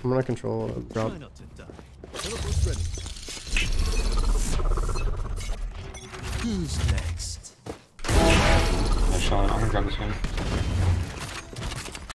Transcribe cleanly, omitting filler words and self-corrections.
I'm gonna control drop. Try not to die. Teleport's ready. Who's next? Nice shot. I'm gonna grab this one.